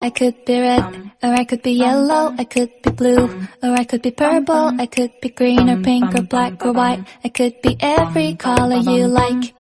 I could be red, or I could be yellow, I could be blue, or I could be purple, I could be green or pink or black or white. I could be every color you like.